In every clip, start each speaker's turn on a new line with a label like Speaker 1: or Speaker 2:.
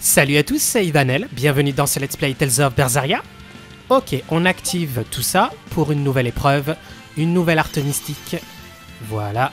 Speaker 1: Salut à tous, c'est Ivanel, bienvenue dans ce Let's Play Tales of Berseria. Ok, on active tout ça pour une nouvelle épreuve, une nouvelle arte mystique. Voilà.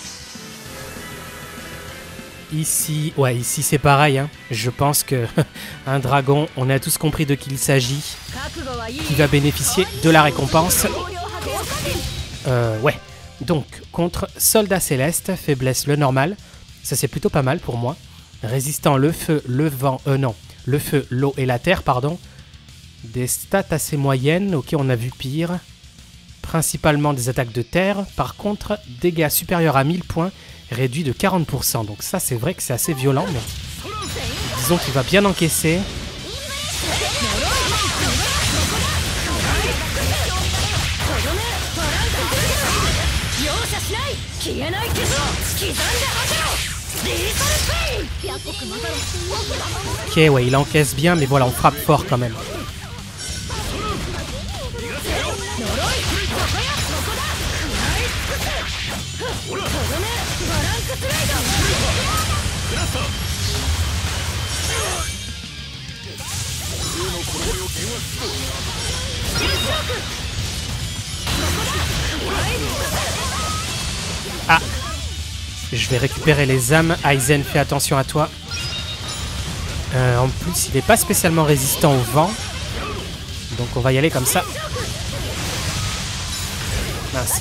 Speaker 1: Ici, ici c'est pareil, hein. Je pense que un dragon, on a tous compris de qui il s'agit, qui va bénéficier de la récompense. Ouais. Donc, contre Soldat Céleste, faiblesse le normal, ça c'est plutôt pas mal pour moi. Résistant le feu, le vent, le feu, l'eau et la terre, pardon. Des stats assez moyennes, ok, on a vu pire. Principalement des attaques de terre. Par contre, dégâts supérieurs à 1000 points, réduits de 40%. Donc ça, c'est vrai que c'est assez violent, mais disons qu'il va bien encaisser. Ok, ouais, il encaisse bien, mais voilà, on frappe fort quand même. Ah! Je vais récupérer les âmes. Aizen, fais attention à toi. En plus, il n'est pas spécialement résistant au vent. Donc on va y aller comme ça. Mince.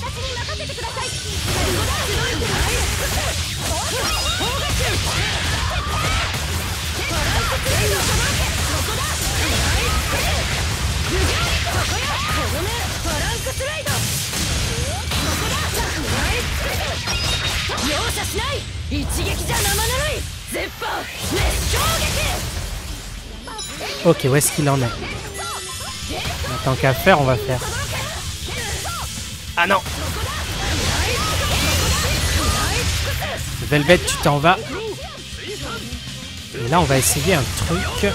Speaker 1: Ok, où est-ce qu'il en est? Tant qu'à faire, on va faire. Ah non! Velvet, tu t'en vas. Et là, on va essayer un truc.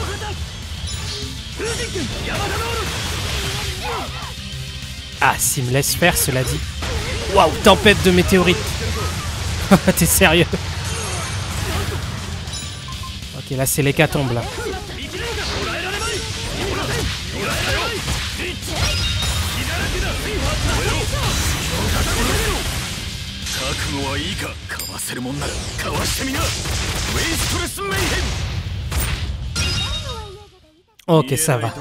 Speaker 1: Ah, s'il me laisse faire, cela dit. Waouh, tempête de météorites. T'es sérieux? Ok, là, c'est l'hécatombe, là. Ok, ça va.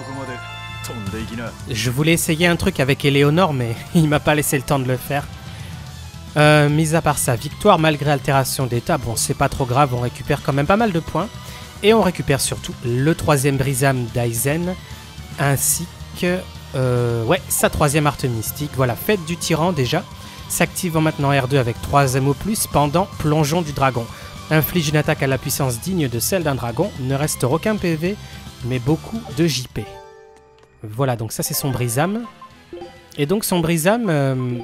Speaker 1: Je voulais essayer un truc avec Eleonore, mais il m'a pas laissé le temps de le faire. Mis à part ça, victoire malgré altération d'état. Bon, c'est pas trop grave, on récupère quand même pas mal de points. Et on récupère surtout le 3e brise-âme d'Aizen, ainsi que sa 3e arte mystique. Voilà, fête du tyran déjà. S'active maintenant R2 avec 3 âmes au plus pendant plongeon du dragon. Inflige une attaque à la puissance digne de celle d'un dragon. Ne reste aucun PV, mais beaucoup de JP. Voilà, donc ça c'est son brise-âme. Et donc son brise-âme,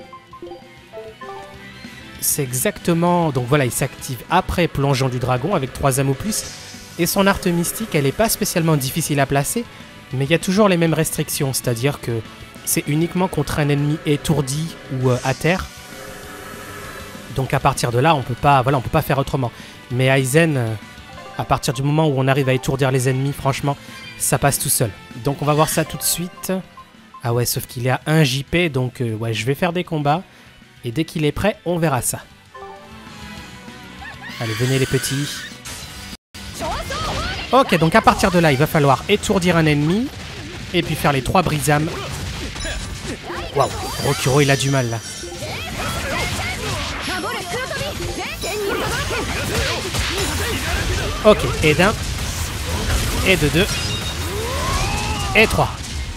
Speaker 1: c'est exactement... Donc voilà, il s'active après plongeon du dragon avec 3 âmes au plus. Et son arte mystique, elle n'est pas spécialement difficile à placer, mais il y a toujours les mêmes restrictions, c'est-à-dire que c'est uniquement contre un ennemi étourdi ou à terre. Donc à partir de là, on peut pas faire autrement. Mais Aizen, à partir du moment où on arrive à étourdir les ennemis, franchement, ça passe tout seul. Donc on va voir ça tout de suite. Ah ouais, sauf qu'il est à 1 JP, donc ouais, je vais faire des combats. Et dès qu'il est prêt, on verra ça. Allez, venez les petits. Ok, donc à partir de là, il va falloir étourdir un ennemi. Et puis faire les 3 brise-âmes. Waouh, Rokuro, il a du mal là. Ok, et d'un. Et de 2. Et 3.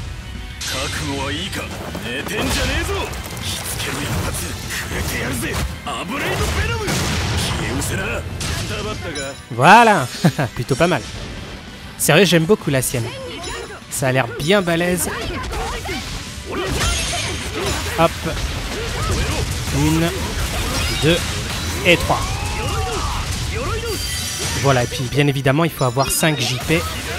Speaker 1: Voilà. Plutôt pas mal. Sérieux, j'aime beaucoup la sienne. Ça a l'air bien balèze. Hop. 1, 2 et 3. Voilà, et puis bien évidemment, il faut avoir 5 JP.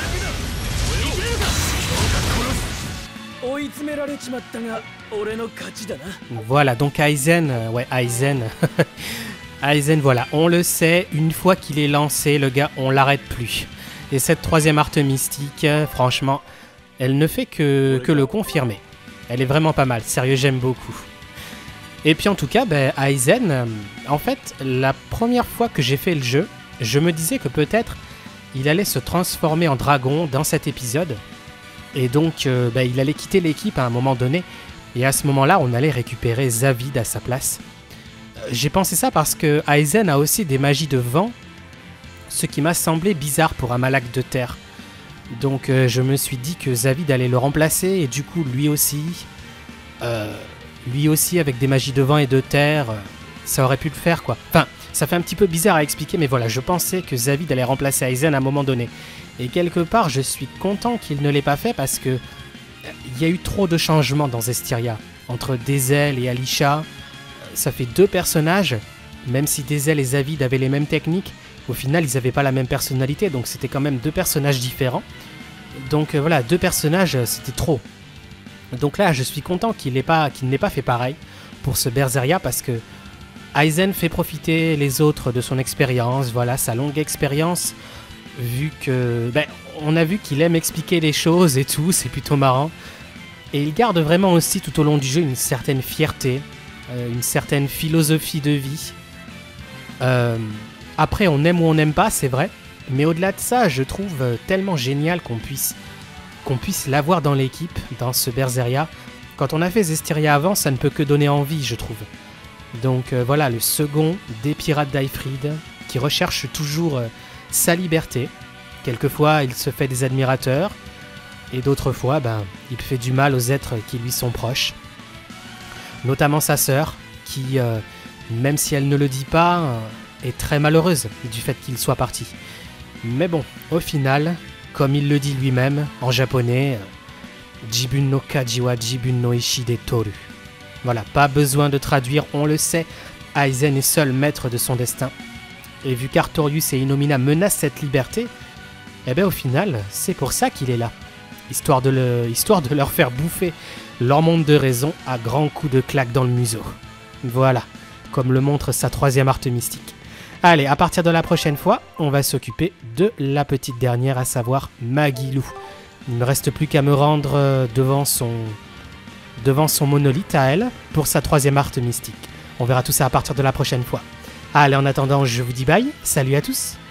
Speaker 1: Voilà, donc Aizen, Aizen. Aizen, voilà, on le sait, une fois qu'il est lancé, le gars, on l'arrête plus. Et cette troisième arte mystique, franchement, elle ne fait que le confirmer. Elle est vraiment pas mal, sérieux, j'aime beaucoup. Et puis en tout cas, Aizen, en fait, la première fois que j'ai fait le jeu, je me disais que peut-être il allait se transformer en dragon dans cet épisode. Et donc, il allait quitter l'équipe à un moment donné. Et à ce moment-là, on allait récupérer Zavid à sa place. J'ai pensé ça parce que Aizen a aussi des magies de vent, ce qui m'a semblé bizarre pour un Malak de terre. Donc je me suis dit que Zavid allait le remplacer et du coup lui aussi avec des magies de vent et de terre, ça aurait pu le faire quoi. Enfin, ça fait un petit peu bizarre à expliquer mais voilà, je pensais que Zavid allait remplacer Aizen à un moment donné. Et quelque part je suis content qu'il ne l'ait pas fait parce que il y a eu trop de changements dans Zestiria. Entre Dezel et Alisha, ça fait deux personnages, même si Dezel et Zavid avaient les mêmes techniques, au final ils n'avaient pas la même personnalité, donc c'était quand même deux personnages différents. Donc voilà, deux personnages, c'était trop. Donc là, je suis content qu'il n'ait pas fait pareil pour ce Berseria, parce que Aizen fait profiter les autres de son expérience, voilà, sa longue expérience, vu que... on a vu qu'il aime expliquer les choses et tout, c'est plutôt marrant. Et il garde vraiment aussi tout au long du jeu une certaine fierté, une certaine philosophie de vie. Après, on aime ou on n'aime pas, c'est vrai. Mais au-delà de ça, je trouve tellement génial qu'on puisse l'avoir dans l'équipe, dans ce Berseria. Quand on a fait Zestiria avant, ça ne peut que donner envie, je trouve. Donc voilà, le second des pirates d'Aifrid, qui recherche toujours sa liberté. Quelquefois, il se fait des admirateurs. Et d'autres fois, il fait du mal aux êtres qui lui sont proches. Notamment sa sœur, qui, même si elle ne le dit pas, est très malheureuse du fait qu'il soit parti. Mais bon, au final, comme il le dit lui-même, en japonais, Jibun no kaji wa jibun no ishi de toru. Voilà, pas besoin de traduire, on le sait, Aizen est seul maître de son destin. Et vu qu'Artorius et Inomina menacent cette liberté, au final, c'est pour ça qu'il est là. Histoire de leur faire bouffer leur monde de raison à grands coups de claque dans le museau. Voilà, comme le montre sa troisième arte mystique. Allez, à partir de la prochaine fois, on va s'occuper de la petite dernière, à savoir Magilou. Il ne me reste plus qu'à me rendre devant son monolithe à elle pour sa troisième arte mystique. On verra tout ça à partir de la prochaine fois. Allez, en attendant, je vous dis bye, salut à tous.